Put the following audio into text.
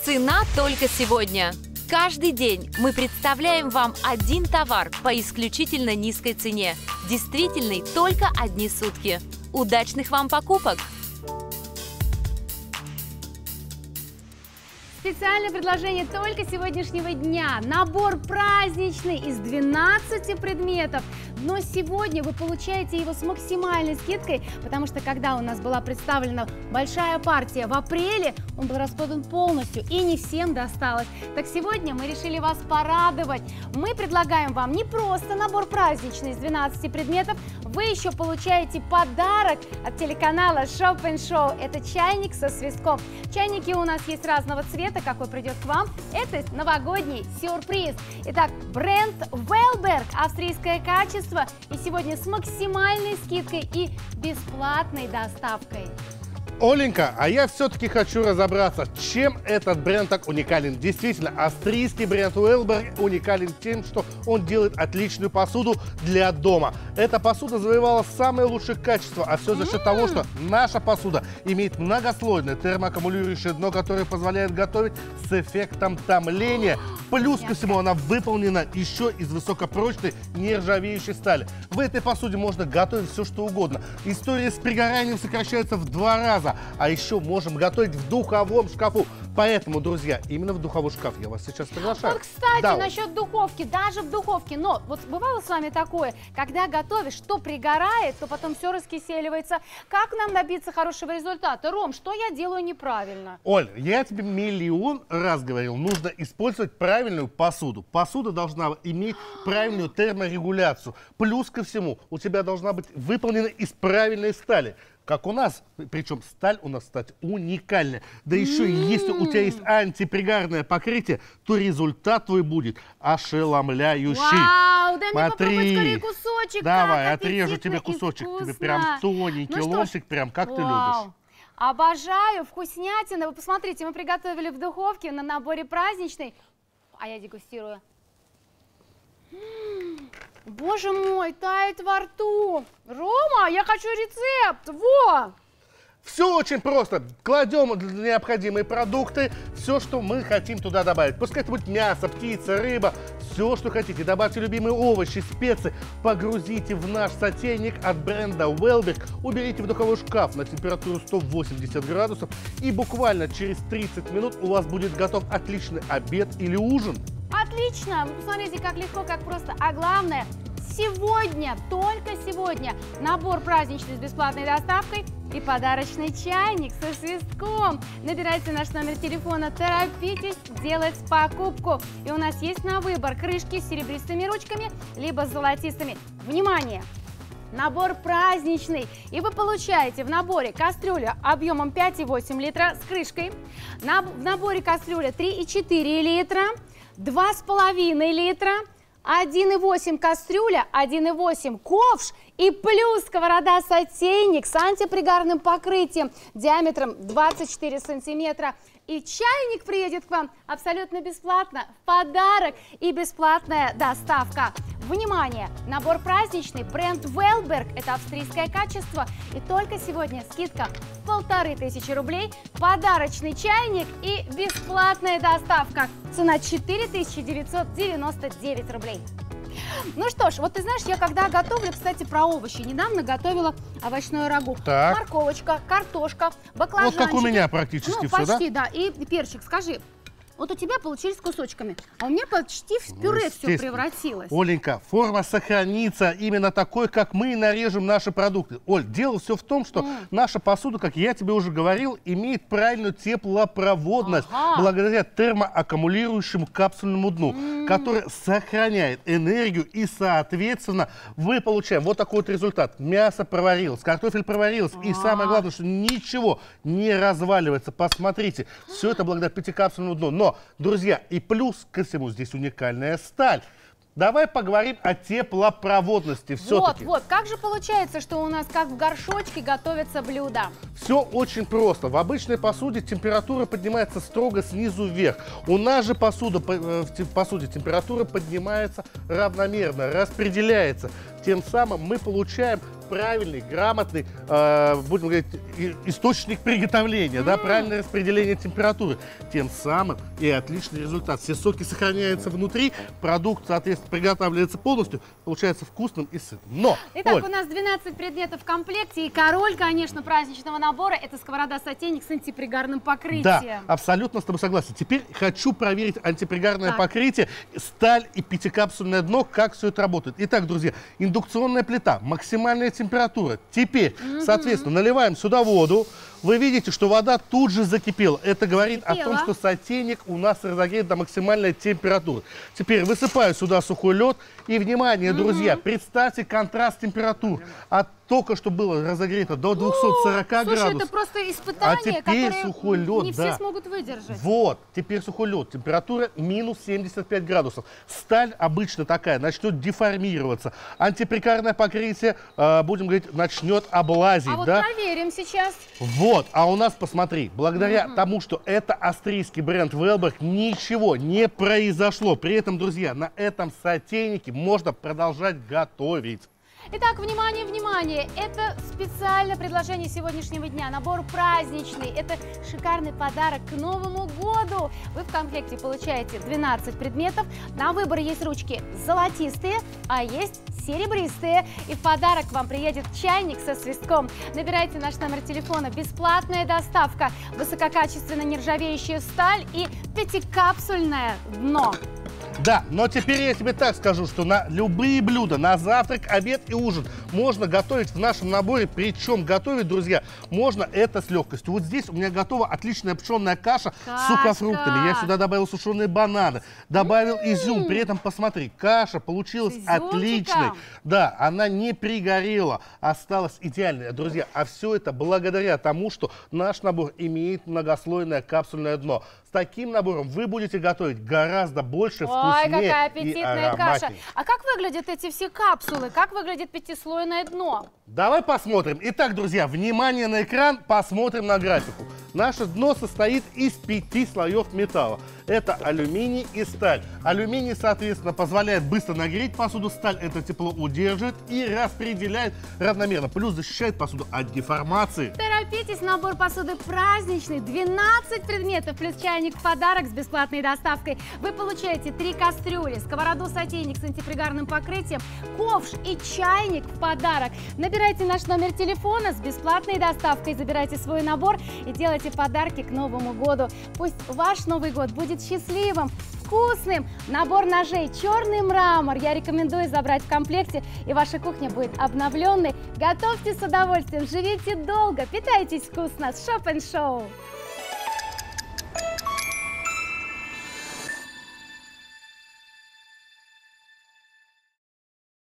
Цена только сегодня. Каждый день мы представляем вам один товар по исключительно низкой цене. Действительный только одни сутки. Удачных вам покупок! Специальное предложение только сегодняшнего дня. Набор праздничный из 12 предметов. Но сегодня вы получаете его с максимальной скидкой, потому что когда у нас была представлена большая партия в апреле, он был распродан полностью и не всем досталось. Так сегодня мы решили вас порадовать. Мы предлагаем вам не просто набор праздничный из 12 предметов, вы еще получаете подарок от телеканала Shop & Show. Это чайник со свистком. Чайники у нас есть разного цвета, какой придет к вам. Это новогодний сюрприз. Итак, бренд Велберг, австрийское качество. И сегодня с максимальной скидкой и бесплатной доставкой. Оленька, а я все-таки хочу разобраться, чем этот бренд так уникален. Действительно, австрийский бренд Велберг уникален тем, что он делает отличную посуду для дома. Эта посуда завоевала самое лучшее качество, а все за счет того, что наша посуда имеет многослойное термоаккумулирующее дно, которое позволяет готовить с эффектом томления. Плюс ко всему она выполнена еще из высокопрочной нержавеющей стали. В этой посуде можно готовить все, что угодно. История с пригоранием сокращается в 2 раза. А еще можем готовить в духовом шкафу. Поэтому, друзья, именно в духовой шкаф я вас сейчас приглашаю. Вот, кстати, да. насчет духовки, даже в духовке. Но вот бывало с вами такое, когда готовишь, то пригорает, то потом все раскиселивается. Как нам добиться хорошего результата? Ром, что я делаю неправильно? Оль, я тебе миллион раз говорил, нужно использовать правильную посуду. Посуда должна иметь правильную терморегуляцию. Плюс ко всему, у тебя должна быть выполнена из правильной стали. Как у нас, причем сталь у нас, кстати, уникальная. Да еще и если у тебя есть антипригарное покрытие, то результат твой будет ошеломляющий. Вау, дай мне Смотри. попробовать скорее кусочек. Давай, как отрежу аппетитно тебе и кусочек. вкусно. Тебе прям тоненький Ну что ж, ломтик, прям как ты вау. любишь. Обожаю, вкуснятина. Вы посмотрите, мы приготовили в духовке на наборе праздничный. А я дегустирую. Боже мой, тает во рту. Рома, я хочу рецепт. Во! Все очень просто. Кладем необходимые продукты, все, что мы хотим туда добавить. Пускай это будет мясо, птица, рыба, все, что хотите. Добавьте любимые овощи, специи, погрузите в наш сотейник от бренда Велберг, уберите в духовой шкаф на температуру 180 градусов, и буквально через 30 минут у вас будет готов отличный обед или ужин. Отлично! Вы посмотрите, как легко, как просто. А главное, сегодня, только сегодня, набор праздничный с бесплатной доставкой и подарочный чайник со свистком. Набирайте наш номер телефона, торопитесь делать покупку. И у нас есть на выбор крышки с серебристыми ручками, либо с золотистыми. Внимание! Набор праздничный, и вы получаете в наборе кастрюлю объемом 5,8 литра с крышкой, в наборе кастрюля 3,4 литра, 2,5 литра, 1,8 кастрюля, 1,8 ковш и плюс сковорода-сотейник с антипригарным покрытием диаметром 24 сантиметра. И чайник приедет к вам абсолютно бесплатно, в подарок и бесплатная доставка. Внимание! Набор праздничный, бренд Велберг, это австрийское качество. И только сегодня скидка в 1500 рублей, подарочный чайник и бесплатная доставка. Цена 4999 рублей. Ну что ж, вот ты знаешь, я когда готовлю, кстати, про овощи, недавно готовила овощное рагу. Так. Морковочка, картошка, баклажанчики. Вот как у меня практически все, почти, да? И перчик, скажи. Вот у тебя получились кусочками, а у меня почти в пюре все превратилось. Оленька, форма сохранится именно такой, как мы нарежем наши продукты. Оль, дело все в том, что наша посуда, как я тебе уже говорил, имеет правильную теплопроводность благодаря термоаккумулирующему капсульному дну, которое сохраняет энергию, и, соответственно, вы получаем вот такой вот результат. Мясо проварилось, картофель проварился, и самое главное, что ничего не разваливается. Посмотрите, все это благодаря пятикапсульному дну. Но, друзья, и плюс ко всему здесь уникальная сталь. Давай поговорим о теплопроводности все-таки. Вот, как же получается, что у нас как в горшочке готовятся блюда? Все очень просто. В обычной посуде температура поднимается строго снизу вверх. У нас же в посуде температура поднимается равномерно, распределяется. Тем самым мы получаем правильный, грамотный, будем говорить, источник приготовления, да, правильное распределение температуры. Тем самым и отличный результат. Все соки сохраняются внутри, продукт, соответственно, приготавливается полностью, получается вкусным и сытным. Но, итак, Оль, у нас 12 предметов в комплекте, и король, конечно, праздничного набора – это сковорода-сотейник с антипригарным покрытием. да, абсолютно с тобой согласен. Теперь хочу проверить антипригарное покрытие, сталь и пятикапсульное дно, как все это работает. Итак, друзья, индукционная плита, максимальная температура. Теперь, соответственно, наливаем сюда воду. Вы видите, что вода тут же закипела. Это говорит о том, что сотейник у нас разогрет до максимальной температуры. Теперь высыпаю сюда сухой лед. И, внимание, друзья, представьте контраст температур. От только что было разогрето до 240 градусов. Слушай, это просто испытание, которое сухой лед, не все смогут выдержать. Вот, теперь сухой лед. Температура минус 75 градусов. Сталь обычно такая, начнет деформироваться. Антипригарное покрытие, будем говорить, начнет облазить. А вот да? проверим сейчас. Вот, а у нас, посмотри, благодаря тому, что это австрийский бренд Velberg, ничего не произошло. При этом, друзья, на этом сотейнике можно продолжать готовить. Итак, внимание, внимание! Это специальное предложение сегодняшнего дня. Набор праздничный. Это шикарный подарок к Новому году. Вы в комплекте получаете 12 предметов. На выбор есть ручки золотистые, а есть серебристые. И в подарок вам приедет чайник со свистком. Набирайте наш номер телефона. Бесплатная доставка, высококачественная нержавеющая сталь и пятикапсульное дно. Да, но теперь я тебе так скажу, что на любые блюда, на завтрак, обед и ужин можно готовить в нашем наборе. Причем готовить, друзья, можно это с легкостью. Вот здесь у меня готова отличная пшенная каша с сухофруктами. Я сюда добавил сушеные бананы, добавил изюм. При этом, посмотри, каша получилась отличной. Да, она не пригорела, осталась идеальной. Друзья, а все это благодаря тому, что наш набор имеет многослойное капсульное дно. С таким набором вы будете готовить гораздо больше, вкуснее. Ой, какая аппетитная каша. ароматнее. А как выглядят эти все капсулы? Как выглядит пятислойное дно? Давай посмотрим. Итак, друзья, внимание на экран, посмотрим на графику. Наше дно состоит из 5 слоев металла. Это алюминий и сталь. Алюминий, соответственно, позволяет быстро нагреть посуду, сталь это тепло удерживает и распределяет равномерно. Плюс защищает посуду от деформации. Торопитесь, набор посуды праздничный. 12 предметов плюс чайник в подарок с бесплатной доставкой. Вы получаете 3 кастрюли, сковороду-сотейник с антипригарным покрытием, ковш и чайник в подарок. Набирайте наш номер телефона с бесплатной доставкой, забирайте свой набор и делайте подарки к Новому году. Пусть ваш Новый год будет счастливым, вкусным. Набор ножей черный мрамор я рекомендую забрать в комплекте, и ваша кухня будет обновленной. Готовьте с удовольствием, живите долго, питайтесь вкусно с Shop & Show.